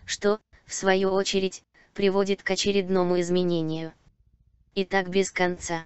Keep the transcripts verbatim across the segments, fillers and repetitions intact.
что, в свою очередь, приводит к очередному изменению. И так без конца.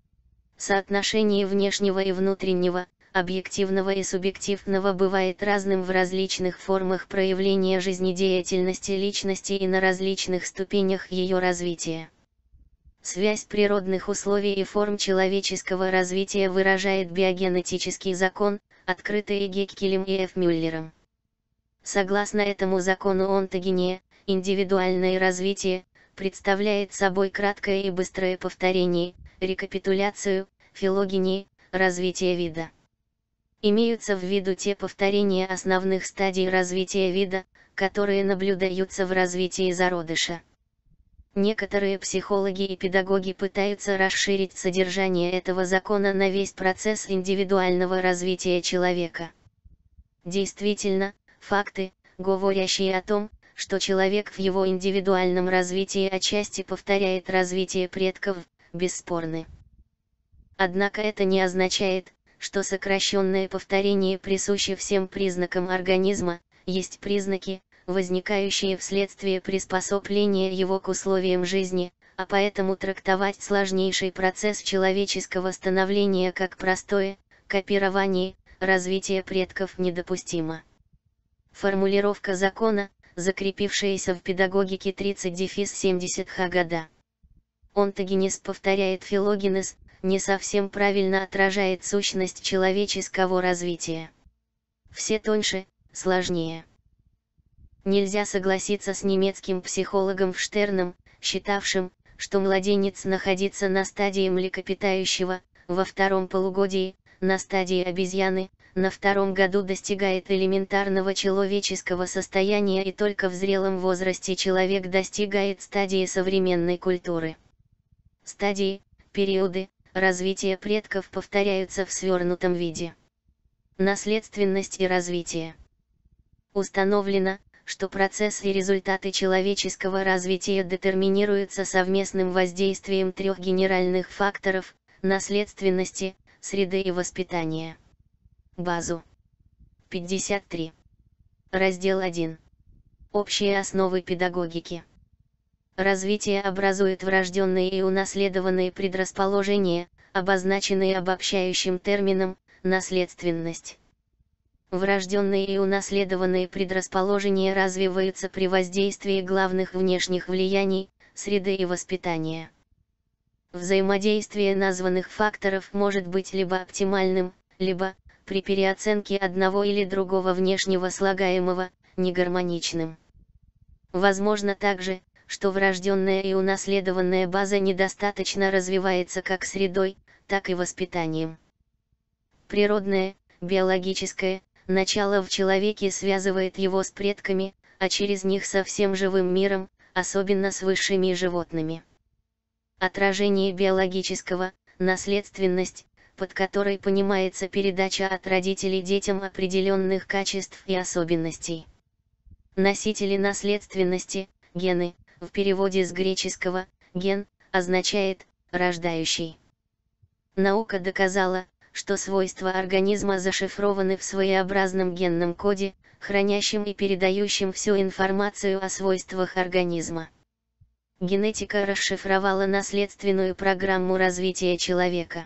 Соотношение внешнего и внутреннего, объективного и субъективного бывает разным в различных формах проявления жизнедеятельности личности и на различных ступенях ее развития. Связь природных условий и форм человеческого развития выражает биогенетический закон, открытый Геккелем и Ф. Мюллером. Согласно этому закону онтогения, индивидуальное развитие, представляет собой краткое и быстрое повторение, рекапитуляцию, филогении, развитие вида. Имеются в виду те повторения основных стадий развития вида, которые наблюдаются в развитии зародыша. Некоторые психологи и педагоги пытаются расширить содержание этого закона на весь процесс индивидуального развития человека. Действительно, факты, говорящие о том, что человек в его индивидуальном развитии отчасти повторяет развитие предков, бесспорны. Однако это не означает, что сокращенное повторение присуще всем признакам организма. Есть признаки, возникающие вследствие приспособления его к условиям жизни, а поэтому трактовать сложнейший процесс человеческого становления как простое копирование, развитие предков недопустимо. Формулировка закона, закрепившаяся в педагогике тридцать семьдесят х года. Онтогенез повторяет филогенез, не совсем правильно отражает сущность человеческого развития. Все тоньше, сложнее. Нельзя согласиться с немецким психологом Штерном, считавшим, что младенец находится на стадии млекопитающего, во втором полугодии, на стадии обезьяны, на втором году достигает элементарного человеческого состояния и только в зрелом возрасте человек достигает стадии современной культуры. Стадии, периоды, развития предков повторяются в свернутом виде. Наследственность и развитие. Установлено, что процесс и результаты человеческого развития детерминируются совместным воздействием трех генеральных факторов – наследственности, среды и воспитания. Базу. пятьдесят три. Раздел один. Общие основы педагогики. Развитие образует врожденные и унаследованные предрасположения, обозначенные обобщающим термином «наследственность». Врожденные и унаследованные предрасположения развиваются при воздействии главных внешних влияний, среды и воспитания. Взаимодействие названных факторов может быть либо оптимальным, либо, при переоценке одного или другого внешнего слагаемого, негармоничным. Возможно также, что врожденная и унаследованная база недостаточно развивается как средой, так и воспитанием. Природное, биологическое, начало в человеке связывает его с предками, а через них со всем живым миром, особенно с высшими животными. Отражение биологического, наследственность, под которой понимается передача от родителей детям определенных качеств и особенностей. Носители наследственности, гены, в переводе с греческого «ген» означает «рождающий». Наука доказала, что свойства организма зашифрованы в своеобразном генном коде, хранящем и передающем всю информацию о свойствах организма. Генетика расшифровала наследственную программу развития человека.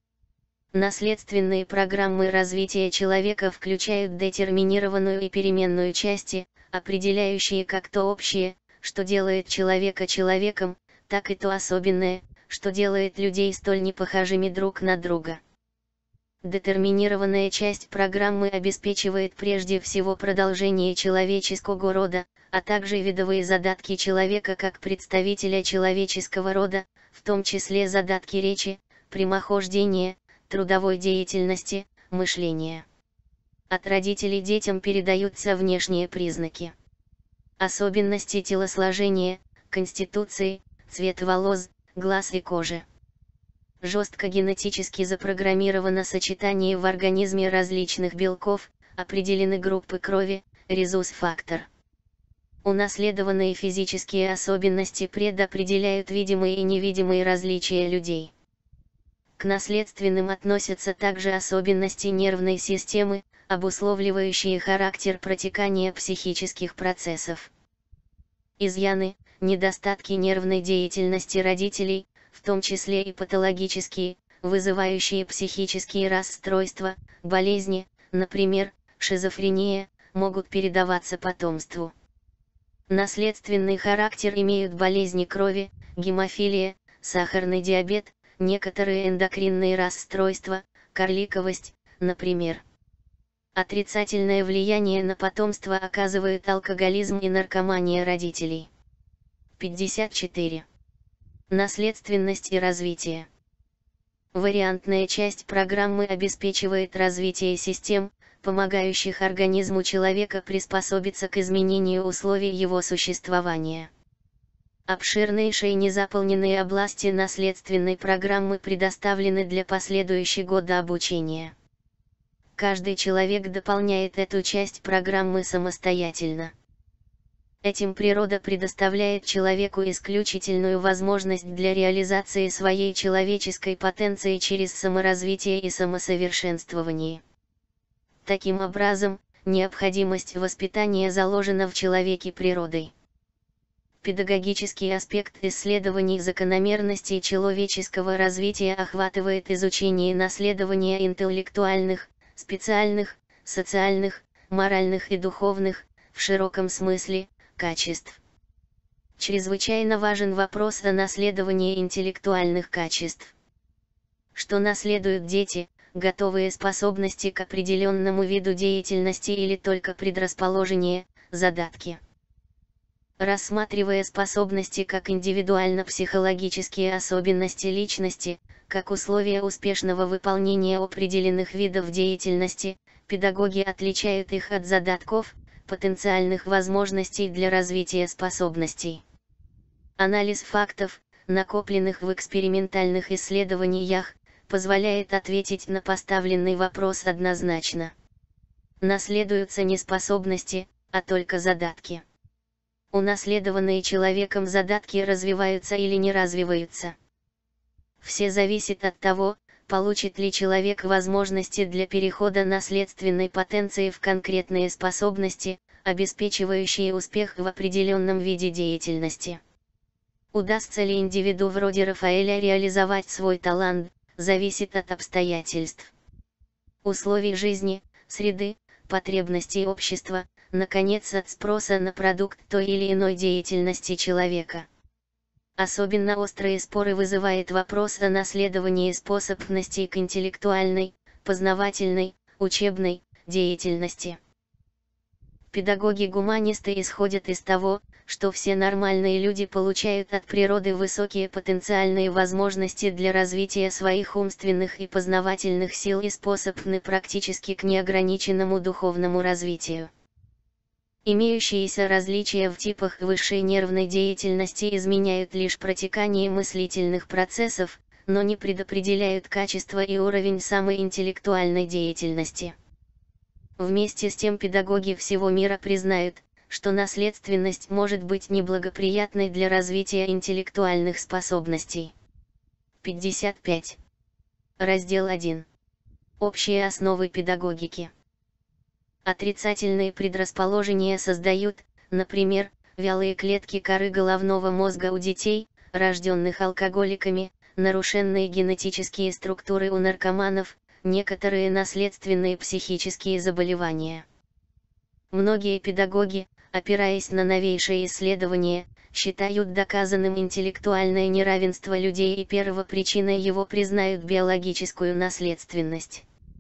Наследственные программы развития человека включают детерминированную и переменную части, определяющие как то общее, что делает человека человеком, так и то особенное, что делает людей столь непохожими друг на друга. Детерминированная часть программы обеспечивает прежде всего продолжение человеческого рода, а также видовые задатки человека как представителя человеческого рода, в том числе задатки речи, прямохождения, трудовой деятельности, мышления. От родителей детям передаются внешние признаки. Особенности телосложения, конституции, цвет волос, глаз и кожи. Жестко генетически запрограммировано сочетание в организме различных белков, определены группы крови, резус-фактор. Унаследованные физические особенности предопределяют видимые и невидимые различия людей. К наследственным относятся также особенности нервной системы, обусловливающие характер протекания психических процессов. Изъяны, недостатки нервной деятельности родителей, в том числе и патологические, вызывающие психические расстройства, болезни, например, шизофрения, могут передаваться потомству. Наследственный характер имеют болезни крови, гемофилия, сахарный диабет, некоторые эндокринные расстройства, карликовость, например. Отрицательное влияние на потомство оказывают алкоголизм и наркомания родителей. пятьдесят четыре. Наследственность и развитие. Вариантная часть программы обеспечивает развитие систем, помогающих организму человека приспособиться к изменению условий его существования. Обширнейшие незаполненные области наследственной программы предоставлены для последующего года обучения. Каждый человек дополняет эту часть программы самостоятельно. Этим природа предоставляет человеку исключительную возможность для реализации своей человеческой потенции через саморазвитие и самосовершенствование. Таким образом, необходимость воспитания заложена в человеке природой. Педагогический аспект исследований закономерностей человеческого развития охватывает изучение наследования интеллектуальных, специальных, социальных, моральных и духовных, в широком смысле, качеств. Чрезвычайно важен вопрос о наследовании интеллектуальных качеств. Что наследуют дети, готовые способности к определенному виду деятельности или только предрасположения, задатки. Рассматривая способности как индивидуально-психологические особенности личности, как условия успешного выполнения определенных видов деятельности, педагоги отличают их от задатков, потенциальных возможностей для развития способностей. Анализ фактов, накопленных в экспериментальных исследованиях, позволяет ответить на поставленный вопрос однозначно. Наследуются не способности, а только задатки. Унаследованные человеком задатки развиваются или не развиваются. Все зависит от того, получит ли человек возможности для перехода наследственной потенции в конкретные способности, обеспечивающие успех в определенном виде деятельности. Удастся ли индивиду вроде Рафаэля реализовать свой талант, зависит от обстоятельств, условий жизни, среды, потребностей общества, наконец от спроса на продукт той или иной деятельности человека. Особенно острые споры вызывает вопрос о наследовании способностей к интеллектуальной, познавательной, учебной деятельности. Педагоги-гуманисты исходят из того, что все нормальные люди получают от природы высокие потенциальные возможности для развития своих умственных и познавательных сил и способны практически к неограниченному духовному развитию. Имеющиеся различия в типах высшей нервной деятельности изменяют лишь протекание мыслительных процессов, но не предопределяют качество и уровень самой интеллектуальной деятельности. Вместе с тем педагоги всего мира признают, что наследственность может быть неблагоприятной для развития интеллектуальных способностей. пятьдесят пять. Раздел один. Общие основы педагогики. Отрицательные предрасположения создают, например, вялые клетки коры головного мозга у детей, рожденных алкоголиками, нарушенные генетические структуры у наркоманов, некоторые наследственные психические заболевания. Многие педагоги, опираясь на новейшие исследования, считают доказанным интеллектуальное неравенство людей и первопричиной его признают биологическую наследственность.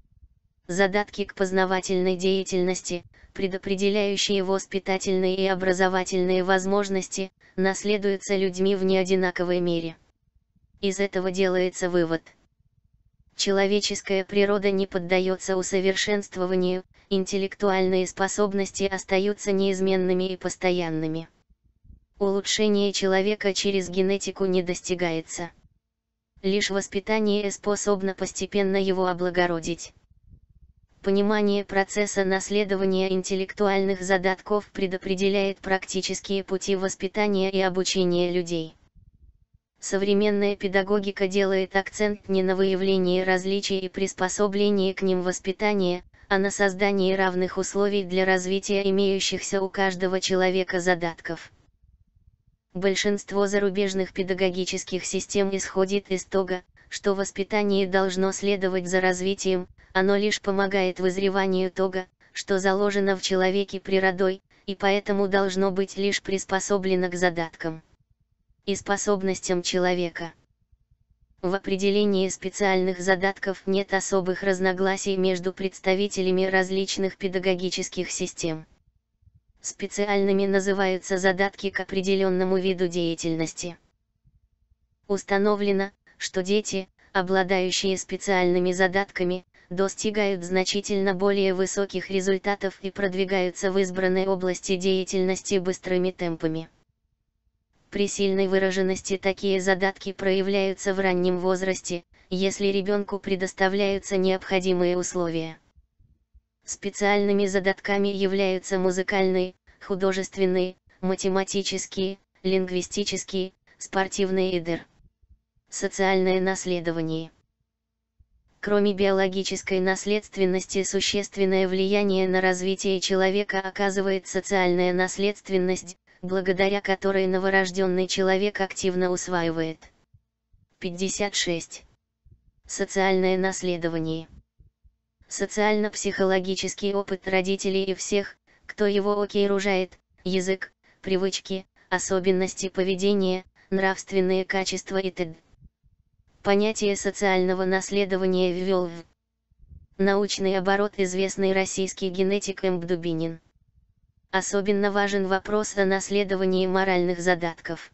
Задатки к познавательной деятельности, предопределяющие воспитательные и образовательные возможности, наследуются людьми в неодинаковой мере. Из этого делается вывод. Человеческая природа не поддается усовершенствованию, интеллектуальные способности остаются неизменными и постоянными. Улучшение человека через генетику не достигается. Лишь воспитание способно постепенно его облагородить. Понимание процесса наследования интеллектуальных задатков предопределяет практические пути воспитания и обучения людей. Современная педагогика делает акцент не на выявлении различий и приспособлении к ним воспитания, а на создании равных условий для развития имеющихся у каждого человека задатков. Большинство зарубежных педагогических систем исходит из того, что воспитание должно следовать за развитием, оно лишь помогает вызреванию того, что заложено в человеке природой, и поэтому должно быть лишь приспособлено к задаткам и способностям человека. В определении специальных задатков нет особых разногласий между представителями различных педагогических систем. Специальными называются задатки к определенному виду деятельности. Установлено, что дети, обладающие специальными задатками, достигают значительно более высоких результатов и продвигаются в избранной области деятельности быстрыми темпами. При сильной выраженности такие задатки проявляются в раннем возрасте, если ребенку предоставляются необходимые условия. Специальными задатками являются музыкальные, художественные, математические, лингвистические, спортивные и д.р. Социальное наследование. Кроме биологической наследственности, существенное влияние на развитие человека оказывает социальная наследственность, благодаря которой новорожденный человек активно усваивает. пятьдесят шесть. Социальное наследование. Социально-психологический опыт родителей и всех, кто его окружает, язык, привычки, особенности поведения, нравственные качества и т.д. Понятие социального наследования ввел в научный оборот известный российский генетик М. Дубинин. Особенно важен вопрос о наследовании моральных задатков.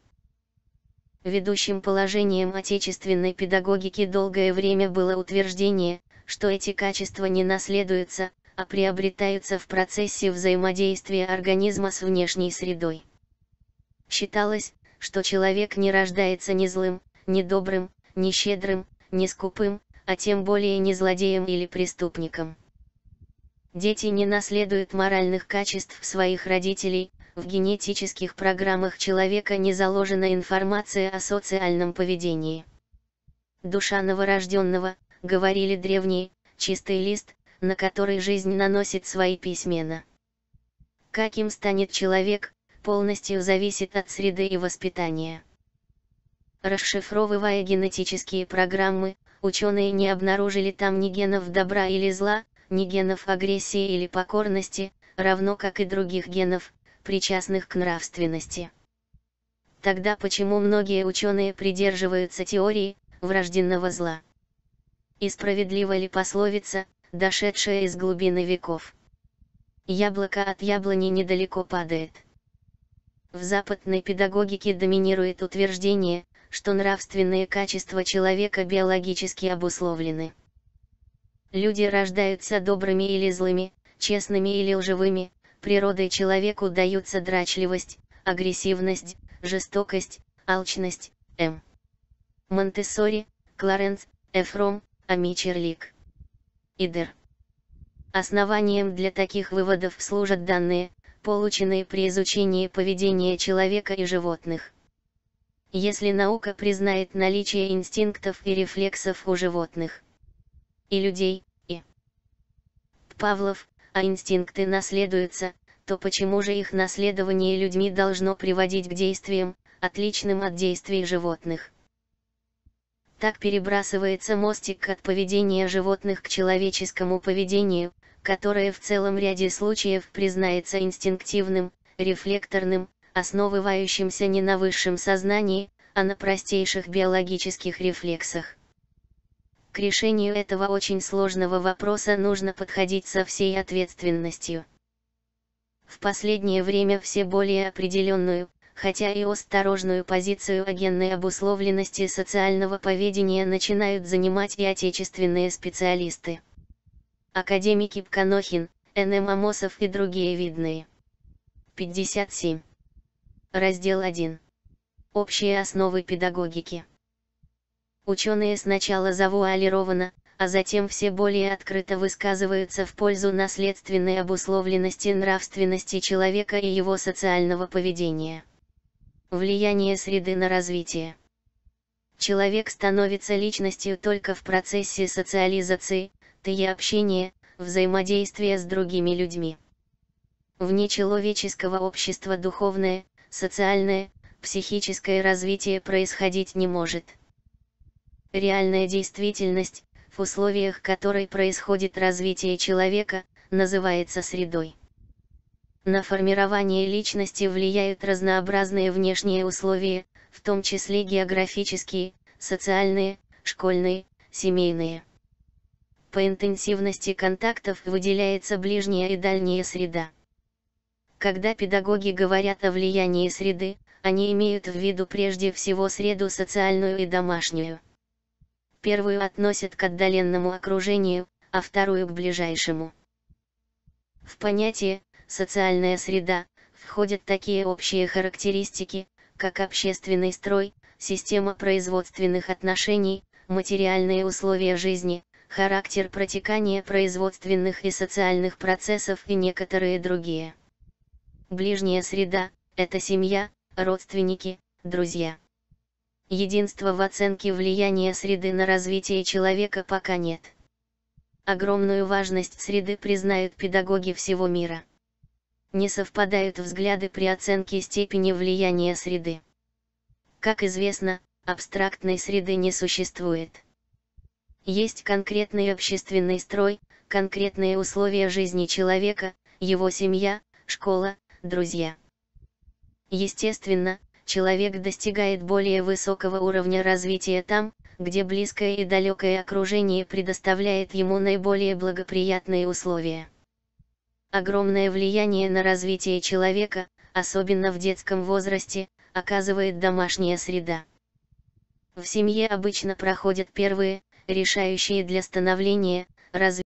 Ведущим положением отечественной педагогики долгое время было утверждение, что эти качества не наследуются, а приобретаются в процессе взаимодействия организма с внешней средой. Считалось, что человек не рождается ни злым, ни добрым, ни щедрым, ни скупым, а тем более не злодеем или преступником. Дети не наследуют моральных качеств своих родителей, в генетических программах человека не заложена информация о социальном поведении. Душа новорожденного, говорили древние, чистый лист, на который жизнь наносит свои письмена. Каким станет человек, полностью зависит от среды и воспитания. Расшифровывая генетические программы, ученые не обнаружили там ни генов добра или зла, ни генов агрессии или покорности, равно как и других генов, причастных к нравственности. Тогда почему многие ученые придерживаются теории врожденного зла? И справедлива ли пословица, дошедшая из глубины веков? Яблоко от яблони недалеко падает. В западной педагогике доминирует утверждение, что нравственные качества человека биологически обусловлены. Люди рождаются добрыми или злыми, честными или лживыми, природой человеку даются драчливость, агрессивность, жестокость, алчность. М. Монтессори, Кларенс, Эфром, Амичерлик. и д.р. Основанием для таких выводов служат данные, полученные при изучении поведения человека и животных. Если наука признает наличие инстинктов и рефлексов у животных и людей, и Павлов, а инстинкты наследуются, то почему же их наследование людьми должно приводить к действиям, отличным от действий животных? Так перебрасывается мостик от поведения животных к человеческому поведению, которое в целом ряде случаев признается инстинктивным, рефлекторным, основывающимся не на высшем сознании, а на простейших биологических рефлексах. К решению этого очень сложного вопроса нужно подходить со всей ответственностью. В последнее время все более определенную, хотя и осторожную позицию о генной обусловленности социального поведения начинают занимать и отечественные специалисты. Академики Пканохин, Н М Амосов и другие видные. пятьдесят семь. Раздел один. Общие основы педагогики. Ученые сначала завуалированно, а затем все более открыто высказываются в пользу наследственной обусловленности нравственности человека и его социального поведения. Влияние среды на развитие. Человек становится личностью только в процессе социализации, т.е. общения, взаимодействия с другими людьми. Вне человеческого общества духовное, социальное, психическое развитие происходить не может. Реальная действительность, в условиях которой происходит развитие человека, называется средой. На формирование личности влияют разнообразные внешние условия, в том числе географические, социальные, школьные, семейные. По интенсивности контактов выделяется ближняя и дальняя среда. Когда педагоги говорят о влиянии среды, они имеют в виду прежде всего среду социальную и домашнюю. Первую относят к отдаленному окружению, а вторую к ближайшему. В понятие «социальная среда» входят такие общие характеристики, как общественный строй, система производственных отношений, материальные условия жизни, характер протекания производственных и социальных процессов и некоторые другие. Ближняя среда – это семья, родственники, друзья. Единства в оценке влияния среды на развитие человека пока нет. Огромную важность среды признают педагоги всего мира. Не совпадают взгляды при оценке степени влияния среды. Как известно, абстрактной среды не существует. Есть конкретный общественный строй, конкретные условия жизни человека, его семья, школа, друзья. Естественно, человек достигает более высокого уровня развития там, где близкое и далекое окружение предоставляет ему наиболее благоприятные условия. Огромное влияние на развитие человека, особенно в детском возрасте, оказывает домашняя среда. В семье обычно проходят первые, решающие для становления, развития